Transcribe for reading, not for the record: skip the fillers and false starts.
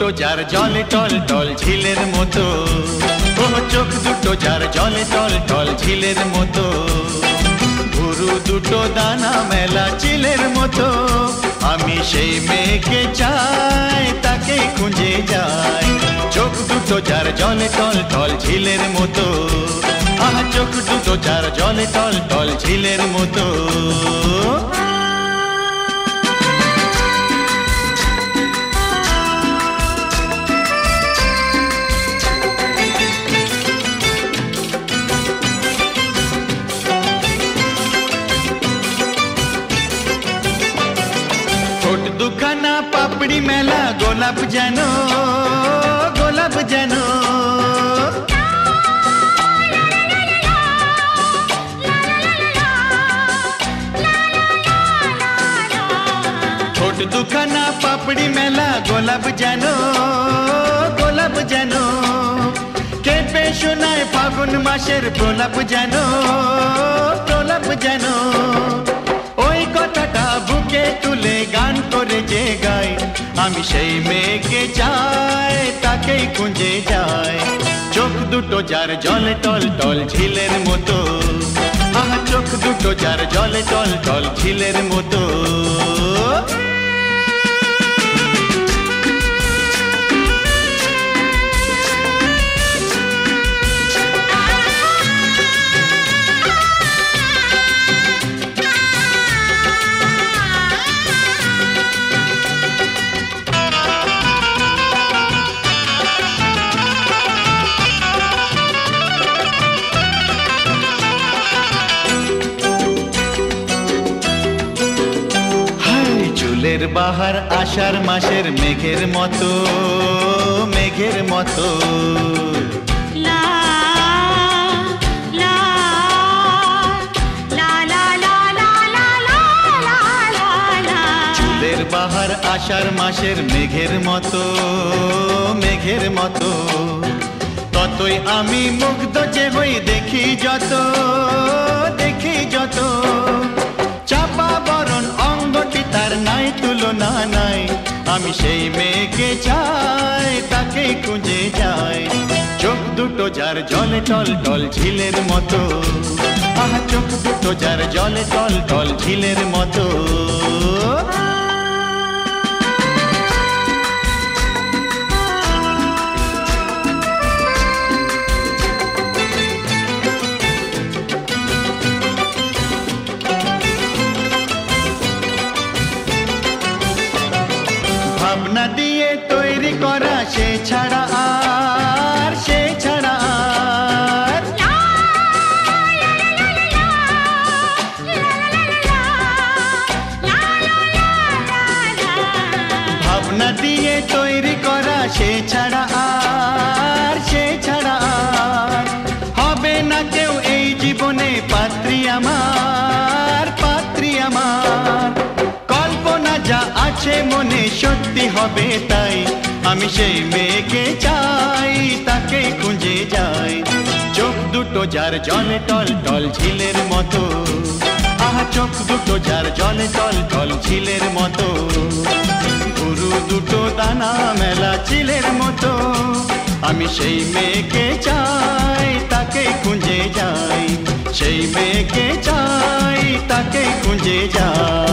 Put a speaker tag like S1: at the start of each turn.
S1: দুটো যার জলে টল টল ঝিলের মতো, ও চোখ দুটো যার জলে টল টল ঝিলের মতো, ভুরু দুটো দানা মেলা চিলের মতো। আমি সেই মেয়েকে চাই, তাকে খুঁজে যাই। চোখ দুটো যার জলে টল টল ঝিলের মতো, আহা চোখ দুটো যার জলে টল টল ঝিলের মতো। দুখানা পাপড়ি মেলা গোলাপ যেন, গোলাপ যেন, ঠোঁট দুখানা পাপড়ি মেলা গোলাপ যেন, গোলাপ যেন, কেঁপে শোনায় ফাগুন মাসের প্রলাপ যেন, প্রলাপ যেন। ওই কথাটা বুকে তুলে গান করে যে গাই, আমি সেই মেয়েকে চাই, তাকেই খুঁজে যাই। চোখ দুটো যার জলে টল টল ঝিলের মতো, আহা চোখ দুটো যার জলে টল টল ঝিলের মতো। চুলের বাহার আষাঢ় মাসের মেঘের মতো, মেঘের মতো, চুলের বাহার আষাঢ় মাসের মেঘের মতো, মেঘের মতো। ততই আমি মুগ্ধ যে হই, দেখি যত, দেখি যত। চাপা বরণ অঙ্গটি তার নাই তুলনা নাই, আমি সেই মেয়েকে চাই, তাকে খুঁজে যাই। চোখ দুটো যার জলে টল টল ঝিলের মতো, আহা চোখ দুটো যার জলে টল টল ঝিলের মতো। ভাবনা দিয়ে তৈরি করা সে ছাড়া আর, সে ছাড়া আর, ভাবনা দিয়ে তৈরি করা সে ছাড়া আর, সে ছাড়া আর হবে না কেউ এই জীবনে পাত্রী আমার, পাত্রী আমার। কল্পনা যা আছে মনে সত্যি হবে তাই, আমি সেই মেয়েকে চাই, তাকে খুঁজে যাই। চোখ দুটো যার জলে টল টল ঝিলের মতো, আহা চোখ দুটো যার জলে টল টল ঝিলের মতো, ভুরু দুটো দানা মেলা চিলের মতো। আমি সেই মেয়েকে চাই, তাকে খুঁজে যাই, সেই মেয়েকে চাই, তাকে খুঁজে যাই।